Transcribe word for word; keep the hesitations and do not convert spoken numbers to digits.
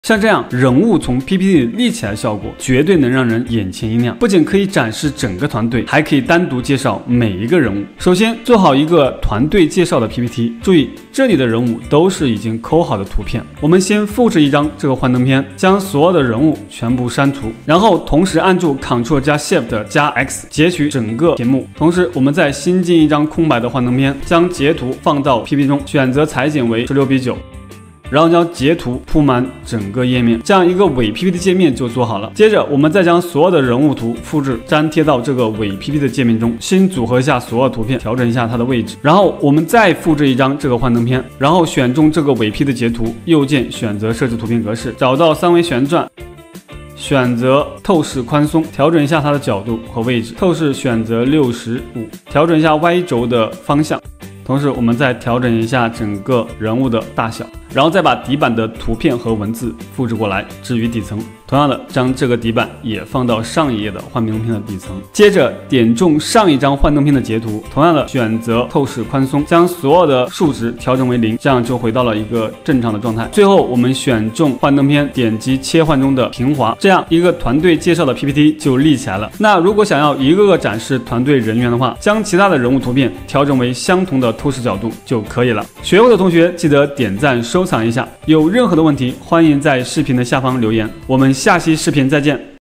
像这样人物从 P P T 里立起来的效果，绝对能让人眼前一亮。不仅可以展示整个团队，还可以单独介绍每一个人物。首先做好一个团队介绍的 P P T， 注意这里的人物都是已经抠好的图片。我们先复制一张这个幻灯片，将所有的人物全部删除，然后同时按住 Ctrl 加 Shift 加 X 截取整个屏幕。同时我们再新进一张空白的幻灯片，将截图放到 P P T 中，选择裁剪为十六比九。然后将截图铺满整个页面，这样一个伪 P P T 界面就做好了。接着我们再将所有的人物图复制粘贴到这个伪 P P T 的界面中，先组合一下所有图片，调整一下它的位置，然后我们再复制一张这个幻灯片，然后选中这个伪 P P T 的截图，右键选择设置图片格式，找到三维旋转，选择透视宽松，调整一下它的角度和位置，透视选择六十五，调整一下 Y 轴的方向。同时我们再调整一下整个人物的大小，然后再把底板的图片和文字复制过来置于底层。同样的，将这个底板也放到上一页的幻灯片的底层。接着点中上一张幻灯片的截图，同样的选择透视宽松，将所有的数值调整为零，这样就回到了一个正常的状态。最后我们选中幻灯片，点击切换中的平滑，这样一个团队介绍的 P P T 就立起来了。那如果想要一个个展示团队人员的话，将其他的人物图片调整为相同的透视角度就可以了。学会的同学记得点赞收藏一下，有任何的问题欢迎在视频的下方留言，我们下期视频再见。